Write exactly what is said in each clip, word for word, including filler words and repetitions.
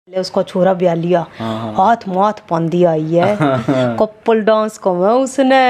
उसका छोरा ब्याह लिया, हाथ माथ पांदी आई है कपल डांस को है उसने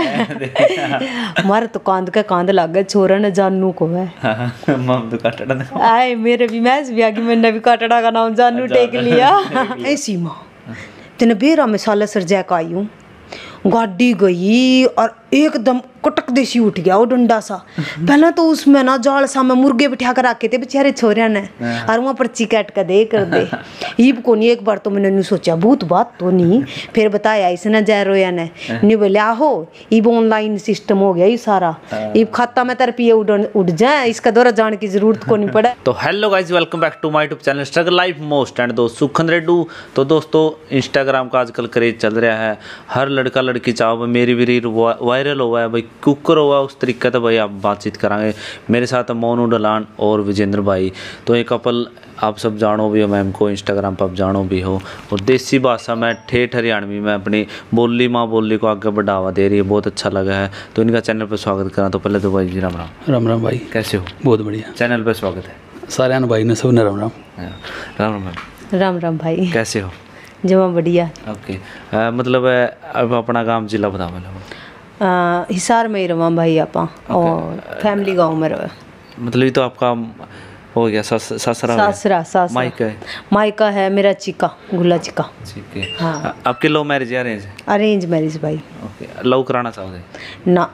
मारे तो कांद के कांद लग गए छोरा ने जानू को है मम तो काटड़ा आए मेरे भी मैच भी आगे मैंने भी काटड़ा का नाम जानू टेक लिया। ऐसी माँ तेने बेरा में साले सर जैक आई हूँ गाड़ी गई और एकदम कटक देसी उठ गया वो डंडा सा। पहले तो उसमें ना जाल सा में मुर्गे बिठा कर रखे थे बेचारे छोरिया ने और वहाँ पर चिकट का दे कर दे ईब को नहीं। एक बार तो मैंने नहीं सोचा भूत बात तो नहीं, फिर बताया इसने जय रोया ने नहीं बोले आहो ईब ऑनलाइन सिस्टम हो गया ये सारा, ईब खाता में तेरे पिए उड़ उड़ जाए इसका दौरा जाने की जरूरत को नहीं पड़े। तो hello guys welcome back to my YouTube channel struggle life most and दोस्त सुखन रेड्डू। तो दोस्तों इंस्टाग्राम का आजकल क्रेज चल रहा है, हर लड़का लड़की चाहो मेरी भी रील वायरल हुआ है भाई, कुकर हुआ उस तरीके से भाई आप बातचीत कराएंगे। मेरे साथ मोनू डलान और विजेंद्र भाई, तो एक कपल आप सब जानो भी हो, मैम को इंस्टाग्राम पर आप जानो भी हो, और देसी भाषा में ठेठ हरियाणवी में अपनी बोली माँ बोली को आगे बढ़ावा दे रही है, बहुत अच्छा लगा है। तो इनका चैनल पर स्वागत करा। तो पहले तो भाई जी राम राम। राम राम भाई, कैसे हो? बहुत बढ़िया, चैनल पर स्वागत है सारे भाई ने सब ने राम राम। राम राम राम राम भाई, कैसे हो? जमा बढ़िया। ओके आ, मतलब अब अपना गांव जिला बता मतलब हिसार में ही रहा भाई आपा और फैमिली गांव में रहा। मतलब ये तो आपका हो गया सस, ससरा सासरा सासरा मायका है मायका है मेरा चिका गुल्ला चिका। ठीक है। हाँ। आपके लव मैरिज या अरेंज? अरेंज मैरिज भाई। ओके, लव कराना चाहोगे? ना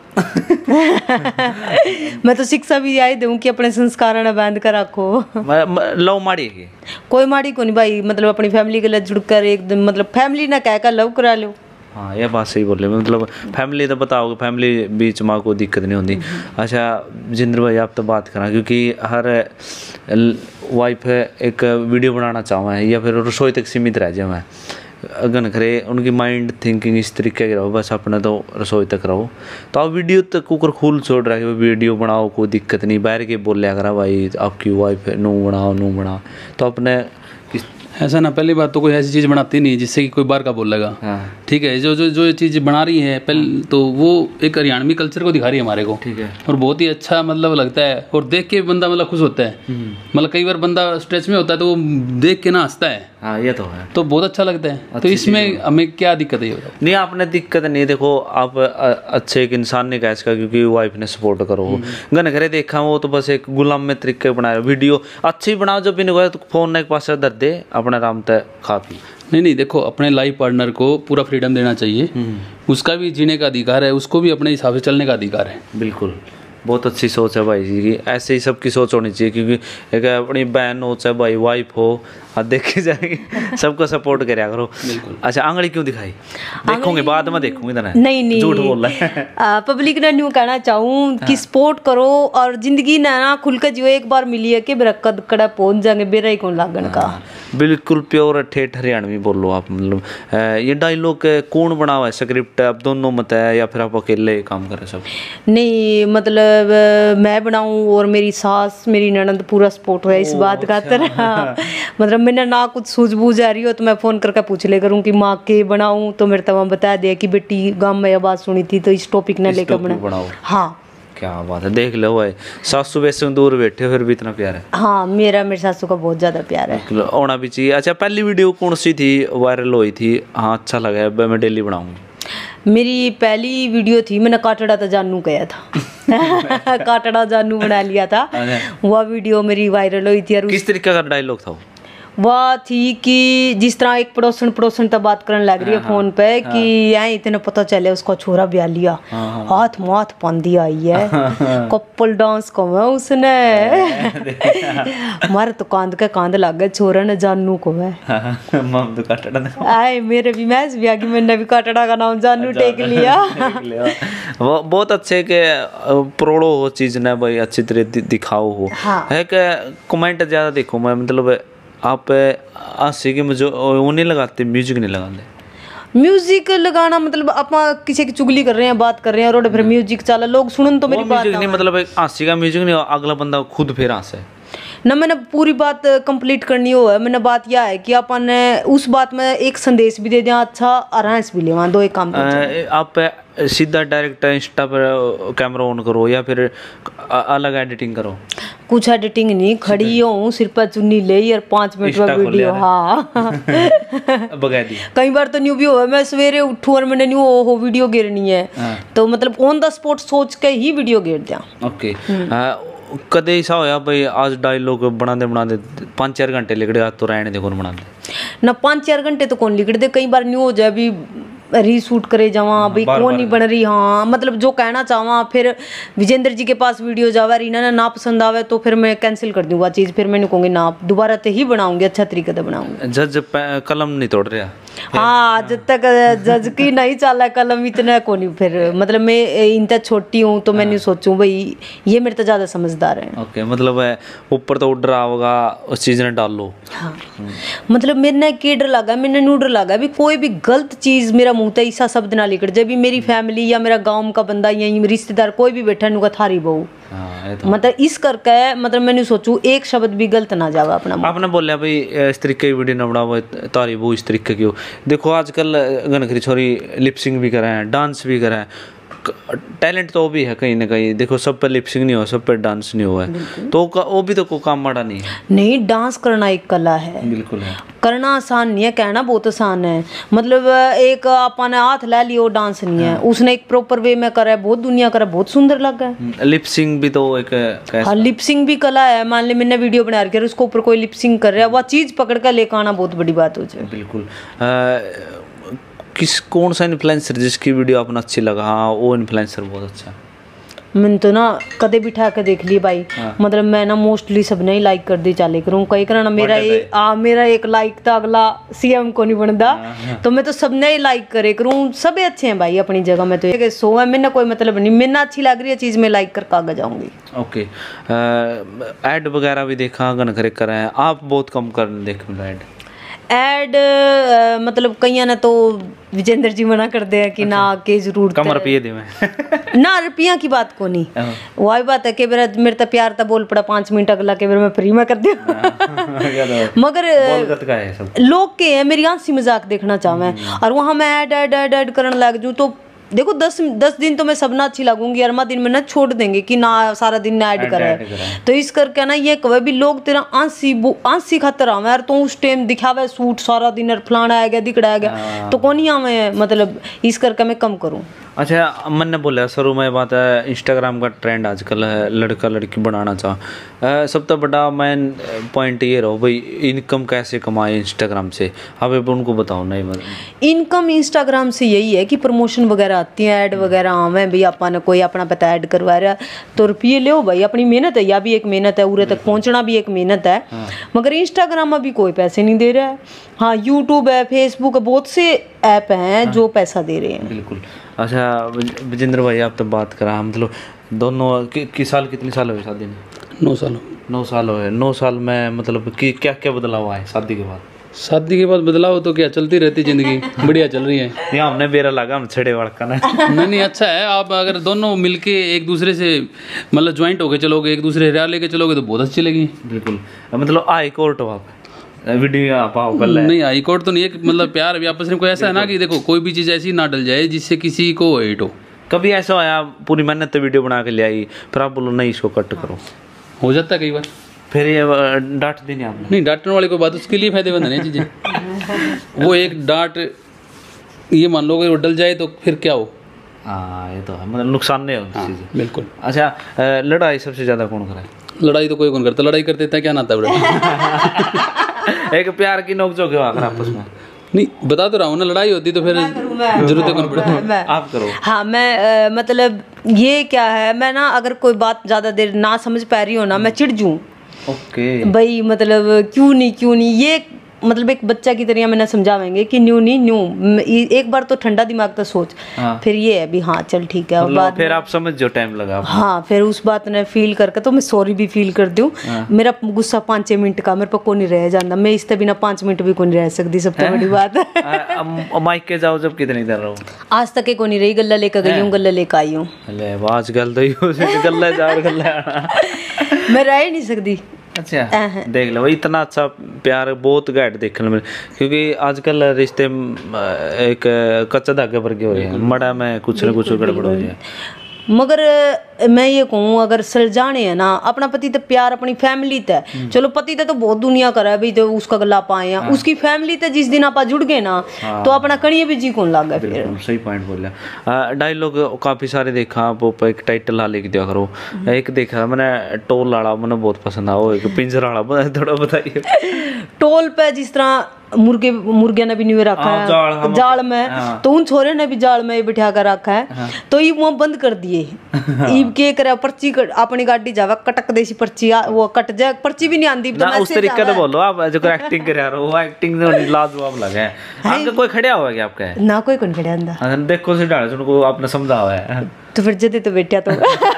मैं तो शिक्षा भी आई दूं कि अपने संस्कार ने बांध कर रखो। लव माड़ी है कोई माड़ी को नहीं भाई, मतलब अपनी फैमिली के लिए जुड़कर एकदम मतलब फैमिली ना कह कर लव करा लो। हाँ ये बात सही बोले, मतलब फैमिली तो बताओगे, फैमिली बीच में कोई दिक्कत नहीं होती। अच्छा जिंद्र भाई आप तो बात करा, क्योंकि हर वाइफ एक वीडियो बनाना चाहूँ या फिर रसोई तक सीमित रह जाए, मैं अगन करे उनकी माइंड थिंकिंग इस तरीके की रहो, बस अपने तो रसोई तक रहो। तो आप वीडियो तक कुकर खुल छोड़ रहा है, वीडियो बनाओ कोई दिक्कत नहीं, बाहर के बोलिया करा भाई आपकी वाइफ है नू बनाओ नू बनाओ। तो अपने ऐसा ना, पहली बात तो कोई ऐसी चीज़ बनाती नहीं जिससे कि कोई बाहर का बोलेगा। हाँ। ठीक है, जो जो जो ये चीज़ बना रही है पहले तो वो एक हरियाणवी कल्चर को दिखा रही है हमारे को। ठीक है। और बहुत ही अच्छा मतलब लगता है, और देख के बंदा मतलब खुश होता है। मतलब कई बार बंदा स्ट्रेच में होता है तो वो देख के ना हंसता है। हाँ ये तो है, तो बहुत अच्छा लगता है। तो इसमें हमें क्या दिक्कत है? नहीं आपने दिक्कत नहीं, देखो आप अच्छे एक इंसान ने कहा इसका, क्योंकि वाइफ ने सपोर्ट करो। गन घरे देखा वो तो बस एक गुलाम में तरीके बनाया वीडियो अच्छी बनाओ, जब भी नहीं तो फोन एक पास दर दे अपना आराम तय खा पी। नहीं नहीं देखो, अपने लाइफ पार्टनर को पूरा फ्रीडम देना चाहिए, उसका भी जीने का अधिकार है, उसको भी अपने हिसाब से चलने का अधिकार है। बिल्कुल, बहुत अच्छी सोच है भाई जी की, ऐसे ही सबकी सोच होनी चाहिए, क्योंकि एक अपनी बहन हो चाहे भाई वाइफ हो, हाँ देखी जाएगी सबको सपोर्ट करया करो। अच्छा आंगली क्यों दिखाई? देखूंगे बाद में देखूंगी ना। नहीं नहीं झूठ बोल रहा है। पब्लिक ने न्यू कहना चाहूँ कि सपोर्ट करो और जिंदगी ना ना खुल कर जियो, एक बार मिली है कि मेरा कद कड़ा पहुंच जाएंगे बेरा ही कौन लागन का। बिल्कुल प्योर ठेठ हरियाणवी बोलो आप। मतलब ये डायलॉग कौन बना हुआ है? स्क्रिप्ट आप दोनों मत है या फिर आप अकेले काम करें सब? नहीं मतलब मैं बनाऊं और मेरी सास मेरी ननद पूरा सपोर्ट है इस बात का तरह। मतलब मैंने ना कुछ सूझबूझ आ रही हो तो मैं फोन करके पूछ ले करूँ कि माँ के बनाऊं, तो मेरे तमाम बता दिया कि बेटी गांव में आवाज सुनी थी तो इस टॉपिक ने लेकर बनाओ। हाँ क्या बात है, देख लो भाई सासू वैसे दूर बैठे फिर भी इतना प्यार है। हाँ मेरा मेरे सासू का बहुत ज्यादा प्यार है, होना भी चाहिए। अच्छा पहली वीडियो कौन सी थी वायरल हुई थी? हाँ अच्छा लगा, मैं डेली बनाऊंगी। मेरी पहली वीडियो थी, मैंने काटड़ा तो जानू गया था काटड़ा जानू बना लिया था, वह वीडियो मेरी वायरल हुई थी। और किस तरीके का डायलॉग था वो? वह थी कि जिस तरह एक पड़ोसन पड़ोसन तक बात करने लग रही है फोन पे कि यही इतने पता चले उसका छोरा ब्याह लिया, हाथ माथ पांदी आई है कपल डांस को है उसने मारे तो कांद के कांद लग गए छोरा ने जानू को है मम तो काटड़ा आए मेरे भी मैच भी आगे मैंने भी काटड़ा का नाम जानू टेक लिया। वो बहुत अच्छे के प्रोड़ो हो चीज ने भाई, अच्छी तरह दिखाओ हो। है कि कमेंट ज्यादा देखो मैं, मतलब आप हंसी के मुझे वो नहीं लगाते, म्यूजिक नहीं लगाते? म्यूजिक लगाना मतलब आप किसी की चुगली कर रहे हैं बात कर रहे हैं और फिर म्यूजिक चला लोग सुनन तो मेरी बात नहीं, मतलब हंसी का म्यूजिक नहीं, अगला बंदा खुद फिर हंसे ना। मैंने पूरी बात कंप्लीट करनी हो है, मैंने बात यह है कि अपन उस बात में एक संदेश भी दे दें अच्छा और हंस भी ले, वहाँ दो एक काम। आप सीधा डायरेक्ट इंस्टा पर कैमरा ऑन करो या फिर अलग एडिटिंग करो? कुछ एडिटिंग नहीं, खड़ी हूँ सिर पर चुन्नी ले और पाँच मिनट में वीडियो। हाँ बगा दी। कई बार तो न्यू भी हुआ मैं सवेरे उठूँ और मैंने न्यू हो वीडियो गिरनी है तो मतलब ऑन द स्पॉट सोच के ही वीडियो गिर दिया। ओके कदे ऐसा होया भाई आज डायलॉग बनाते बनाते पाँच चार घंटे लिखड़े आज तो रहने दे कौन बनाते ना पाँच चार घंटे तो कौन लिखड़े दे, कई बार न्यू हो जाए अभी रीशूट करे जावा भाई कौन नहीं बन रही। हाँ मतलब जो कहना चाहवा फिर विजेंद्र जी के पास वीडियो जावा रीना ना ना पसंद आवे तो फिर मैं कैंसिल कर दूंगा चीज़, फिर मैंने कहूँगी ना दोबारा तो ही बनाऊंगी, अच्छा तरीके से बनाऊंगी। जज कलम नहीं तोड़ रहा। हाँ जब तक जज की नहीं चाला कलम इतना को नहीं, फिर मतलब मैं इनता छोटी हूँ तो मैं नहीं सोचूं भाई ये मेरे तो ज़्यादा समझदार है। ओके मतलब ऊपर तो डर होगा उस चीज़ ने डाल लो। हाँ मतलब मेरे ने के डर लगा, मैंने नू डर लगा भी कोई भी गलत चीज़ मेरा मुँह तो ऐसा शब्द ना लिखड़ जब भी मेरी फैमिली या मेरा गाँव का बंदा या रिश्तेदार कोई भी बैठा नुका थारी बहू मतलब इस करके मतलब मैंने सोचू एक शब्द भी गलत ना जावा अपना। आपने बोलिया भाई इस तरीके की वीडियो ना बनाओ तारी वो इस तरीके की हो। देखो आजकल गनखरी छोरी लिपसिंग भी कर रहे हैं, डांस भी कर रहे हैं, टैलेंट तो वो भी है कहीं ना कहीं। देखो सब पे लिपसिंग नहीं हुआ, सब पे डांस नहीं हुआ है तो वो भी तो कोई काम माड़ा नहीं है। नहीं डांस करना एक कला है, बिल्कुल है, करना आसान नहीं है, कहना बहुत आसान है। मतलब एक अपन हाथ ला लियो डांस नहीं है, उसने एक प्रॉपर वे में करा है, बहुत दुनिया करा, बहुत सुंदर लगा है। लिपसिंग भी तो एक हाँ लिपसिंग भी कला है। मान ले मैंने वीडियो बना रखी है उसको ऊपर कोई लिपसिंग कर रहा है, वह चीज पकड़ कर लेकर आना बहुत बड़ी बात हो जाए। बिल्कुल। किस कौन सा इन्फ्लुएंसर जिसकी वीडियो आपने अच्छी लगा? हाँ वो इन्फ्लुएंसर बहुत अच्छा है। मैंने तो ना कदे बिठा के देख ली भाई। हाँ। मतलब मैं ना मोस्टली सब नहीं लाइक कर दी चाले करूँ कई करना मेरा एक आ मेरा एक लाइक था अगला सीएम को नहीं बनता। हाँ। तो मैं तो सब नहीं लाइक करे करूँ, सब अच्छे हैं भाई अपनी जगह में। तो सो है मैंने कोई मतलब नहीं, मैंने अच्छी लग रही है चीज़ में लाइक कर कागज जाऊंगी। ओके ऐड वगैरह भी देखा गन करे कर रहे हैं आप, बहुत कम कर देख ऐड एड मतलब कई ने तो विजेंद्र जी मना कर दे कि ना के जरूरत कम रुपये दे मैं ना रुपया की बात को नहीं, वही बात है कि मेरा मेरे तो प्यार तो बोल पड़ा पाँच मिनट अगला के मैं फ्री में कर दिया मगर लोग के है मेरी हंसी मजाक देखना चाहे और वहाँ मैं ऐड ऐड ऐड ऐड करने लग जाऊँ तो देखो दस दस दिन तो मैं सब ना अच्छी लगूंगी, अरमा दिन में ना छोड़ देंगे कि ना सारा दिन ना ऐड करे। तो इस करके ना ये कहे भी लोग तेरा आंसी आंसी खातर आवे यार तो उस टाइम दिखावे सूट सारा दिन और फलाना आ गया दिखड़ा आ गया तो कौन ही आवे, मतलब इस करके मैं कम करूँ। अच्छा मैंने बोला शुरू में बात है इंस्टाग्राम का ट्रेंड आजकल है लड़का लड़की बनाना चाह, सब तो बड़ा मेन पॉइंट ये रहो भाई इनकम कैसे कमाए इंस्टाग्राम से, अब उनको बताओ। नहीं मतलब इनकम इंस्टाग्राम से यही है कि प्रमोशन वगैरह आती है, ऐड वगैरह आवे भाई अपन कोई अपना पता ऐड करवा रहा तो रुपये लो भाई, अपनी मेहनत है, या भी एक मेहनत है, उरे तक पहुँचना भी एक मेहनत है। हाँ। मगर इंस्टाग्राम में भी कोई पैसे नहीं दे रहा है। हाँ यूट्यूब है, फेसबुक है, बहुत से ऐप हैं। हाँ। जो पैसा दे रहे हैं। बिल्कुल। अच्छा विजेंद्र भाई आप तो बात करा मतलब दोनों कि, कि साल कितने साल हुए शादी में? नौ साल नौ साल हुए। नौ साल में मतलब कि क्या क्या बदलाव आए शादी के बाद? शादी के बाद बदलाव तो क्या चलती रहती जिंदगी बढ़िया चल रही है। यहाँ हमने बेरा लगा हम छड़े वड़का ना नहीं नहीं अच्छा है, आप अगर दोनों मिलके एक दूसरे से मतलब ज्वाइंट होके चलोगे, एक दूसरे रिया लेके चलोगे तो बहुत अच्छी लगेगी। बिल्कुल मतलब हाई कोर्ट हो आप वीडियो आप आओ कर ले नहीं हाई कोर्ट तो नहीं है, मतलब प्यार भी आपस में कोई ऐसा है ना कि देखो कोई भी चीज़ ऐसी ना डल जाए जिससे किसी को हेट हो। कभी ऐसा आया पूरी मेहनत तो वीडियो बना के ले आई फिर आप बोलो नहीं इसको कट करो, हो जाता है कई बार, फिर ये डांट देनी आपने? नहीं डांटने वाली कोई बात, उसके लिए फायदेमंद है चीज़ें। वो एक डांट ये मान लो वो डल जाए तो फिर क्या हो। हाँ ये तो है, मतलब नुकसान नहीं हो हाँ, चीज़ें। बिल्कुल। अच्छा लड़ाई सबसे ज़्यादा कौन कराए? लड़ाई तो कोई कौन करता, लड़ाई करते था क्या नाता बड़ा एक प्यार की नोक-झोंक हो आकर आपस में? नहीं बता तो रहा हूँ ना, लड़ाई होती तो फिर जरूरत कौन पड़ता। आप करो। हाँ मैं आ, मतलब ये क्या है, मैं ना अगर कोई बात ज़्यादा देर ना समझ पा रही हो ना मैं चिढ़ जूँ। ओके भाई मतलब क्यों नहीं क्यों नहीं ये मतलब एक बच्चा की तरह मैंने समझावेंगे कि न्यू नहीं न्यू, एक बार तो ठंडा दिमाग तो सोच। हाँ। फिर ये है भी हाँ चल ठीक है मतलब फिर आप समझ जो टाइम लगा। हाँ फिर उस बात ने फील करके तो मैं सॉरी भी फील कर दूँ। हाँ। मेरा गुस्सा पाँच छः मिनट का मेरे पर को नहीं रह जाता, मैं इससे बिना पाँच मिनट भी को नहीं रह सकती, सबसे बड़ी बात है। माइक के जाओ जब कितनी देर रहो? आज तक को नहीं रही, गल्ला लेकर गई हूँ गल्ला लेकर आई हूँ। आज गल तो गल्ला जाओ गल्ला मैं रह ही नहीं सकती। अच्छा देख लो भाई इतना अच्छा प्यार बहुत घट देखने में, क्योंकि आजकल रिश्ते एक कच्चा धागे वर्गे हो रहे हैं, मड़ा में कुछ न कुछ गड़बड़ हो रही है। मगर मैं ये कहूँ अगर सलझाने है ना अपना पति तो प्यार अपनी फैमिली तय चलो पति तो बहुत दुनिया करे भाई तो उसका गला पाए हाँ। उसकी फैमिली तो जिस दिन आप जुड़ गए ना हाँ। तो अपना कणिए भी जी कौन लग गया फिर सही पॉइंट बोला। डायलॉग काफी सारे देखा आप एक टाइटल ला लिख दिया करो। एक देखा मैंने टोल वाला मैंने बहुत पसंद आया एक पिंजर वाला थोड़ा बताइए। टोल पे जिस तरह मुर्गे मुर्गे ने भी नहीं रखा है जाल, जाल में हाँ। तो उन छोरे ने भी जाल में बिठा कर रखा है हाँ। तो ये वहाँ बंद कर दिए ईब के करे पर्ची अपनी गाड़ी जावे कटक देसी पर्ची वो कट जाए पर्ची भी नहीं आंदी तो उस तरीके से बोलो आप जो एक्टिंग कर रहे हो वो एक्टिंग में लाजवाब लगे। आपका कोई खड़ा हुआ है क्या आपका ना कोई कौन खड़ा अंदर देखो से डाल उनको आपने समझा हुआ है तो फिर जदे तो बेटा तो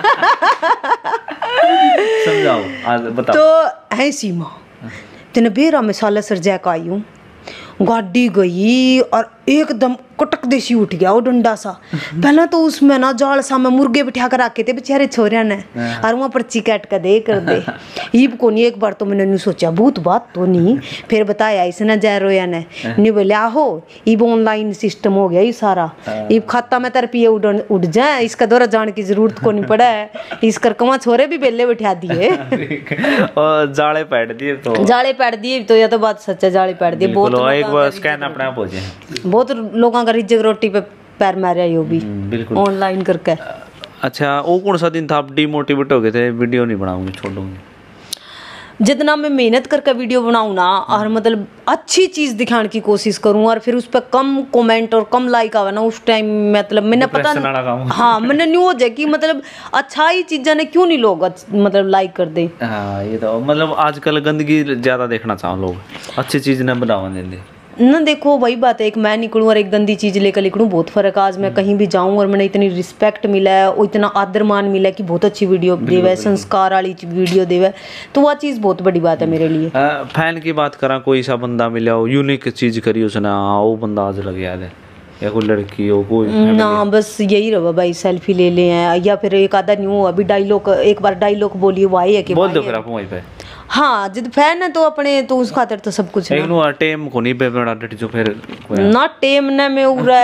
समझाओ आज बताओ। तो है सीमा तेने बेरा में साला सरजा का आई हूँ गाड़ी गई और एकदम कटक देसी उठ गया वो डंडा सा पहले तो उसमें ना जाल सा में मुर्गे बिठा कर रखे थे बेचारे छोरिया ने और वहाँ पर्ची काट कर दे कर दे ईब को नहीं एक बार तो मैंने नहीं सोचा भूत बात तो नहीं फिर बताया इसने जय रोया ने नहीं बोले आहो ईब ऑनलाइन सिस्टम हो गया ये सारा ईब खाता में तेरे पिए उड़ उड़ जाए इसका दौरा जाने की जरूरत को नहीं पड़ा है इस कर कमा छोरे भी बेले बिठा दिए और जाले पैट दिए तो जाले पैट दिए तो यह तो बात सच है जाले पैट दिए बहुत एक बार स्कैन अपने आप हो जाए बहुत लोगों का रिजक रोटी पे पैर मारा यो भी बिल्कुल ऑनलाइन करके। अच्छा वो कौन सा दिन था आप डिमोटिवेट हो गए थे वीडियो नहीं बनाऊंगी छोड़ दूंगी? जितना मैं मेहनत करके वीडियो बनाऊँ ना और मतलब अच्छी चीज़ दिखाने की कोशिश करूँ और फिर उस पर कम कमेंट और कम लाइक आवे ना उस टाइम मतलब मैंने पता नहीं हाँ मैंने न्यू हो जाए कि मतलब अच्छा ही चीज़ें ने क्यों नहीं लोग मतलब लाइक कर दे। हाँ ये तो मतलब आजकल गंदगी ज़्यादा देखना चाहो लोग अच्छी चीज़ न बनावा देंगे ना। देखो वही बात है एक मैं निकलूँ और एक गंदी चीज़ लेकर निकलूँ बहुत फ़र्क। आज मैं कहीं भी जाऊँ और मैंने इतनी रिस्पेक्ट मिला है और इतना आदर मान मिला है कि बहुत अच्छी वीडियो देवे संस्कार वाली वीडियो देवे तो वह चीज़ बहुत बड़ी बात है मेरे लिए। आ, फैन की बात करा कोई सा बंदा मिला हो यूनिक चीज़ करी उसने हाँ वो बंदा आज लग याद है या कोई लड़की हो कोई ना बस यही रहा भाई सेल्फी ले ले हैं या फिर एक आधा न्यू अभी डायलॉग एक बार डायलॉग बोलिए वो आई है कि बोल दो फिर आप वहीं पे हाँ जिद फैन है तो अपने तो उस खातिर तो सब कुछ एक नु टेम को नहीं पे बड़ा डटी जो फिर ना टेम ने में उड़ा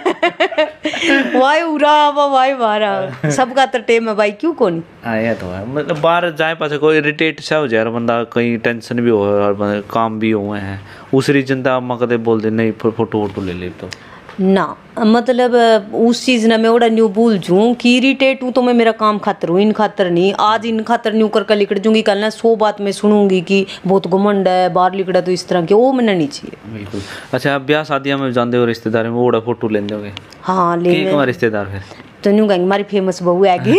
है वाई उड़ा वा वाई मारा सब का तो टेम है भाई क्यों को नहीं। हाँ ये तो है मतलब बाहर जाए पास कोई इरिटेट सा हो जाए बंदा कहीं टेंशन भी हो और काम भी हुए हैं उस रीजन ता अम्मा कदे बोल दे नहीं फोटो फोटो ले ले तो ना मतलब उस चीज़ ने मैं ओड़ा न्यू भूल जूँ कि इरिटेट हूँ तो मैं मेरा काम खातर हूँ इन खातर नहीं। आज इन खातर न्यू करके लिखड़ जूँगी कल ना सौ बात मैं सुनूंगी कि बहुत घमंड है बाहर लिखड़ा तो इस तरह के वो मैंने नहीं चाहिए बिल्कुल। अच्छा ब्याह शादियाँ में जानते हो रिश्तेदार में ओड़ा फोटो लेते होगे हाँ ले रिश्तेदार फिर तो न्यू कहेंगे हमारी फेमस बहू है कि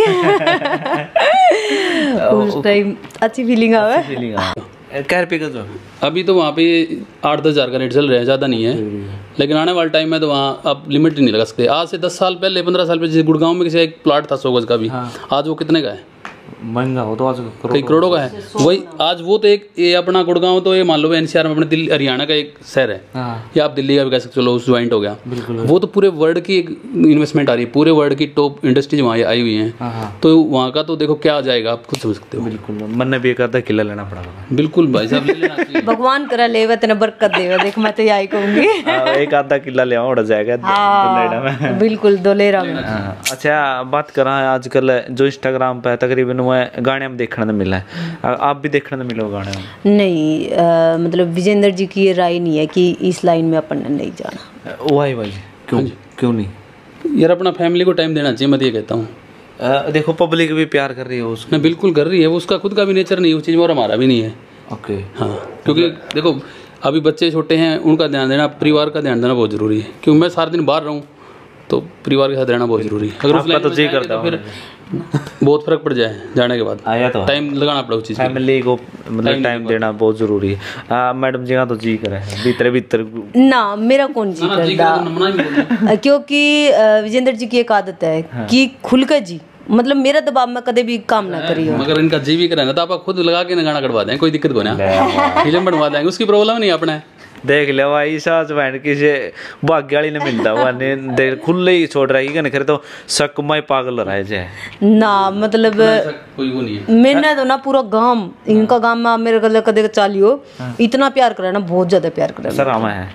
उस टाइम अच्छी फीलिंग आवे फीलिंग क्या रुपये का जो अभी तो वहाँ पे आठ दस हज़ार का रेट चल रहा है ज़्यादा नहीं है लेकिन आने वाले टाइम में तो वहाँ अब लिमिट नहीं लगा सकते। आज से दस साल पहले पंद्रह साल पहले जैसे गुड़गांव में किसी एक प्लाट था सौ गज का भी हाँ। आज वो कितने का है महंगा हो तो आज कई करोड़ों का है वही आज वो तो एक ये अपना गुड़गांव तो ये मान लो एनसीआर में अपने दिल्ली हरियाणा का एक शहर है हाँ। या आप दिल्ली का भी कह सकते चलो ज्वाइंट हो गया वो तो पूरे वर्ल्ड की एक इन्वेस्टमेंट आ रही है पूरे वर्ल्ड की टॉप इंडस्ट्रीज वहाँ आई हुई हैं तो वहाँ का तो देखो क्या आ जाएगा आप खुद समझ सकते हो। बिल्कुल मन ने भी एक आधा किला लेना पड़ेगा बिल्कुल भाई साहब ले लेना चाहिए भगवान करा ले तेने बरकत देगा देख मैं तो यही कहूँगी एक आधा किला ले उड़ जाएगा बिल्कुल दोलेरा में। अच्छा बात करा आजकल जो इंस्टाग्राम पे तकरीबन गाने में देखने को मिला है आप भी देखने को मिलो गाने में नहीं आ, मतलब विजेंद्र जी की ये राय नहीं है कि इस लाइन में अपन ने नहीं जाना। वाई वाई क्यों क्यों नहीं यार अपना फैमिली को टाइम देना चाहिए मैं ये कहता हूँ। देखो पब्लिक भी प्यार कर रही है उसको ना बिल्कुल कर रही है वो उसका खुद का भी नेचर नहीं है उस चीज़ में और हमारा भी नहीं है ओके हाँ क्योंकि देखो अभी बच्चे छोटे हैं उनका ध्यान देना परिवार का ध्यान देना बहुत ज़रूरी है क्योंकि मैं सारा दिन बाहर रहूँ तो परिवार के साथ रहना बहुत ज़रूरी है। अगर आपका तो जी करता तो फिर बहुत फर्क पड़ जाए जाने के बाद आया तो टाइम लगाना पड़ा उस चीज़ फैमिली को मतलब टाइम देना बहुत जरूरी है। मैडम जी का तो जी करे भीतर भीतर ना मेरा कौन जी करता क्योंकि विजेंद्र जी की एक आदत है कि खुल कर जी मतलब मेरा दबाव में कदे भी काम ना करियो मगर इनका जी भी करे ना तो आप खुद लगा के ना गाना कटवा दें कोई दिक्कत को ना फिल्म बनवा देंगे उसकी प्रॉब्लम नहीं अपने देख ले भाई सास बहन किसी भाग्य वाली ने मिलता हुआ ने देख खुले ही छोड़ रहा है कि तो शक में पागल रहा है ना मतलब कोई वो नहीं है मैंने तो ना पूरा गांव इनका गांव में मेरे गले कदे चालियो इतना प्यार करे ना बहुत ज्यादा प्यार करे सर आमा है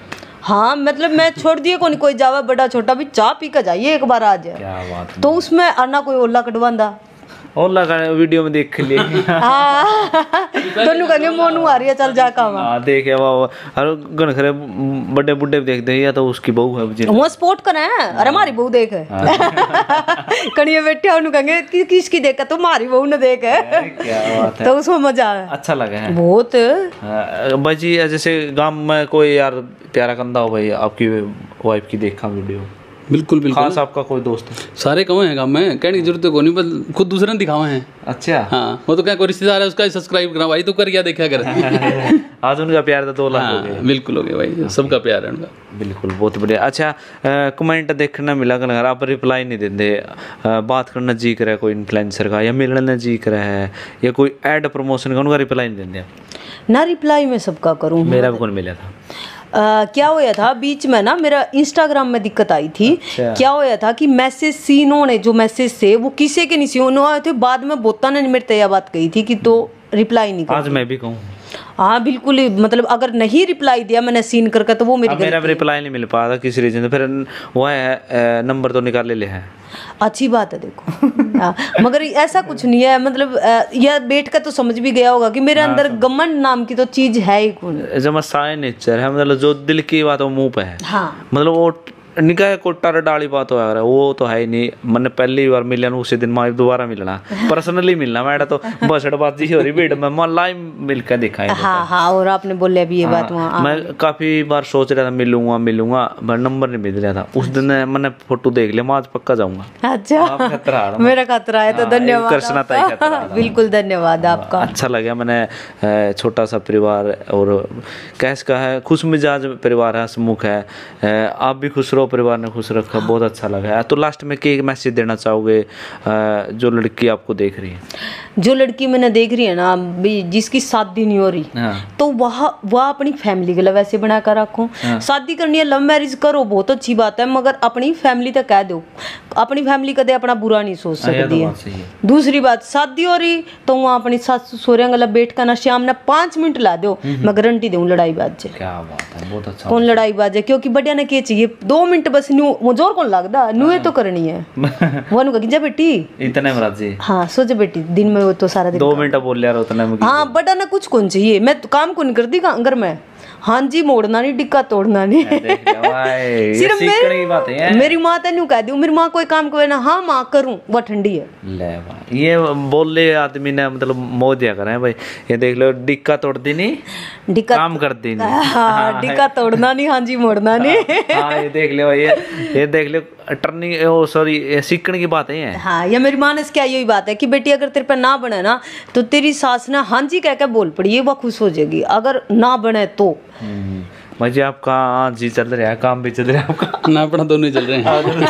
हाँ मतलब मैं छोड़ दिए कोई कोई जावा बड़ा छोटा भी चाह पी कर जाइए एक बार आज। क्या बात तो उसमें आना कोई ओला कटवांदा ओला का वीडियो में देख लिए। हाँ दोनों कहेंगे मोनू आ रही है चल जा काम। हाँ देखे वो और गन खरे बड़े बुड्ढे देख दे या तो उसकी बहू है मुझे वो स्पोर्ट कर हैं। अरे हमारी बहू देख कणिए बैठे उन्होंने कहेंगे कि किसकी देख तो हमारी बहू ने देख। क्या बात है। तो उसमें मजा है अच्छा लगा है बहुत। भाई जी जैसे गांव में कोई यार प्यारा कंधा हो भाई आपकी वाइफ की देखा वीडियो बिल्कुल बिल्कुल खास आपका कोई दोस्त है सारे कमाए हैं काम में कहने की जरूरत है कोई नहीं बस खुद दूसरे ने दिखावा है। अच्छा हाँ वो तो क्या कोई रिश्तेदार है उसका सब्सक्राइब करा भाई तो कर क्या देखा कर। आज उनका प्यार था दो लाख हो गए। बिल्कुल हो गया भाई सबका प्यार है उनका। बिल्कुल बहुत बढ़िया। अच्छा कमेंट देखना मिला कर आप रिप्लाई नहीं देते बात करना जी करे कोई इन्फ्लुएंसर का या मिलना जी करे है या कोई ऐड प्रमोशन का उनका रिप्लाई नहीं देते ना। रिप्लाई मैं सबका करूँ मेरा भी कौन मिला था। Uh, क्या होया था बीच में ना मेरा इंस्टाग्राम में दिक्कत आई थी। अच्छा। क्या होया था कि मैसेज सीन होने जो मैसेज थे वो किसी के नहीं सीन आए थे। बाद में बोता ने मेरे तैयार बात कही थी कि तो रिप्लाई नहीं कर। आज मैं भी कहूँ हाँ बिल्कुल ही मतलब अगर नहीं रिप्लाई दिया मैंने सीन करके तो वो मेरी मेरा रिप्लाई नहीं मिल पाया था किसी रीजन से फिर वो है नंबर तो निकाल ले है। अच्छी बात है देखो। हाँ, मगर ऐसा कुछ नहीं है मतलब यह बैठ कर तो समझ भी गया होगा कि मेरे अंदर घमंड नाम की तो चीज है ही कौन। जब साइन नेचर है मतलब जो दिल की बात वो मुंह पे है। हाँ मतलब वो निकाय कोटार डाली बात हो यार वो तो है ही नहीं। मैंने पहली बार मिला उसी दिन माँ दोबारा मिलना पर्सनली मिलना मेरा तो बसड़बाजी हो रही भीड़ में मैं लाइव मिलकर देखा है। हाँ हाँ और आपने बोले अभी ये बात वहाँ मैं काफी बार सोच रहा था मिलूंगा मिलूंगा पर नंबर नहीं मिल रहा था। उस दिन मैंने फोटो देख लिया मैं आज पक्का जाऊंगा। अच्छा मेरा खतरा है तो धन्यवाद। बिल्कुल धन्यवाद आपका। अच्छा लगा मैंने छोटा सा परिवार और कैस का है खुश मिजाज परिवार है हंसमुख है आप भी खुश परिवार ने खुश रखा बहुत अच्छा लगा। तो लास्ट में क्या मैसेज देना चाहोगे जो लड़की आपको देख रही है। जो लड़की मैंने देख रही है ना जिसकी शादी नहीं हो रही हाँ। तो वह वह अपनी फैमिली के लिए वैसे बना कर रखो। हाँ। शादी करनी है लव मैरिज करो बहुत अच्छी बात है मगर अपनी फैमिली तक कह दो अपनी फैमिली कदे अपना बुरा नहीं सोच सकती है। दूसरी बात शादी हो रही तो वहाँ अपनी सास ससुर गला बैठ कर ना शाम ने पाँच मिनट ला दो मैं गारंटी दूँ लड़ाई बाज क्या बात है बहुत अच्छा कौन लड़ाई बाज है क्योंकि बढ़िया ने क्या चाहिए दो मिनट बस न्यू जोर कौन लगता न्यूए तो करनी है वो नुका जा बेटी इतने मराजी हाँ सोच बेटी दिन में वो तो सारा दिन दो मिनट बोल यार उतना हाँ बड़ा ना कुछ कौन चाहिए मैं तो काम कौन करती घर में। हाँ जी मोड़ना नहीं डिक्का तोड़ना नहीं। सिर्फ मेरी बात है मेरी माँ तेन कह दी मेरी माँ कोई काम करे ना हाँ माँ करूँ वह ठंडी है। ले भाई ये बोल ले आदमी ने मतलब मोह दिया करें भाई ये देख लो डिक्का तोड़ती नहीं डिक्का काम करती नहीं। हाँ डिक्का तोड़ना नहीं हाँ जी मोड़ना नहीं। हाँ ये देख लो ये ये देख लो टर्निंग ओ सॉरी सीखने की बात है। हाँ या मेरी माँ ने क्या यही बात है कि बेटी अगर तेरे पे ना बने ना तो तेरी सास ना हाँ जी कह के बोल पड़ी वह खुश हो जाएगी अगर ना बने तो। मुझे आपका जी चल रहा है काम भी चल रहा है आपका ना अपना दोनों चल रहे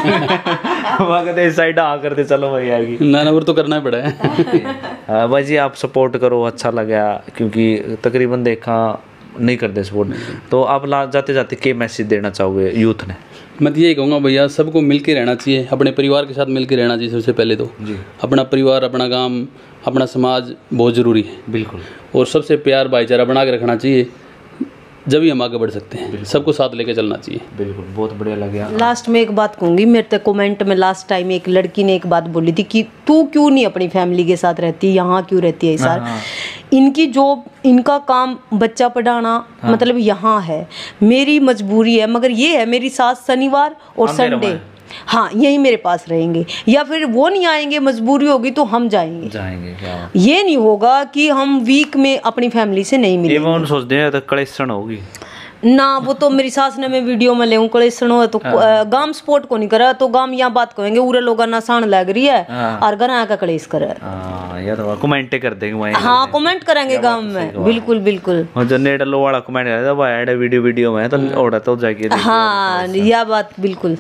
हैं वहाँ कहते साइड आ करते चलो भाई आएगी ना ना वो तो करना ही पड़ा है। भाई जी आप सपोर्ट करो अच्छा लगा क्योंकि तकरीबन देखा नहीं करते सपोर्ट तो आप ला जाते जाते क्या मैसेज देना चाहोगे यूथ ने। मैं तो यही कहूँगा भैया सबको मिल के रहना चाहिए अपने परिवार के साथ मिल के रहना चाहिए। सबसे पहले तो जी अपना परिवार अपना गांव अपना समाज बहुत ज़रूरी है। बिल्कुल और सबसे प्यार भाईचारा बना के रखना चाहिए जब ही हम आगे बढ़ सकते हैं। सबको साथ लेके चलना चाहिए। बिल्कुल बहुत बढ़िया लगा। लास्ट में एक बात कहूँगी मेरे तक कमेंट में लास्ट टाइम एक लड़की ने एक बात बोली थी कि तू क्यों नहीं अपनी फैमिली के साथ रहती यहाँ क्यों रहती है सर। इनकी जॉब इनका काम बच्चा पढ़ाना हाँ। मतलब यहाँ है मेरी मजबूरी है मगर ये है मेरी सास शनिवार और संडे हाँ यही मेरे पास रहेंगे या फिर वो नहीं आएंगे मजबूरी होगी तो हम जाएंगे जाएंगे क्या ये नहीं होगा कि हम वीक में अपनी फैमिली से नहीं मिलेंगे। ये सोचते हैं तो कलेक्शन होगी ना वो तो मेरी सास ने मैं वीडियो में ले कलेक्शन हो तो हाँ। गांव सपोर्ट को नहीं करा तो गांव यहाँ बात कहेंगे पूरे लोग ना साण लग रही है हाँ। और घर आकर कलेश करे या तो कमेंट कर देंगे हाँ कमेंट करेंगे गांव में बिल्कुल बिल्कुल जो नेट लो वाला कमेंट करे वो ऐड वीडियो वीडियो में तो ऑर्डर तो जाके हाँ यह बात बिल्कुल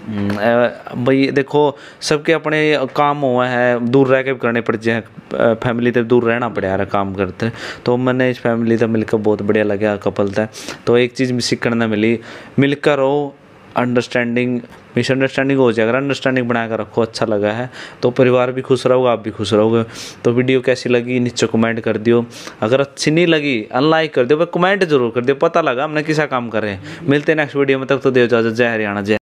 भाई देखो सबके अपने काम हुआ है दूर रह के करने पड़ जाए फैमिली से दूर रहना पड़ा यार काम करते तो मैंने इस फैमिली से मिलकर बहुत बढ़िया लगा कपल था। तो एक चीज़ सीखने मिली मिलकर रहो अंडरस्टैंडिंग मिसअंडरस्टैंडिंग हो जाए, अगर अंडरस्टैंडिंग बना कर रखो, अच्छा लगा है तो परिवार भी खुश रहोगे, आप भी खुश रहोगे। तो वीडियो कैसी लगी नीचे कमेंट कर दियो, अगर अच्छी नहीं लगी अनलाइक कर दियो, पर कमेंट जरूर कर दियो, पता लगा हमने किसा काम कर रहे हैं। मिलते हैं नेक्स्ट वीडियो में, तक तो देव इजाजत, जय हरियाणा जय।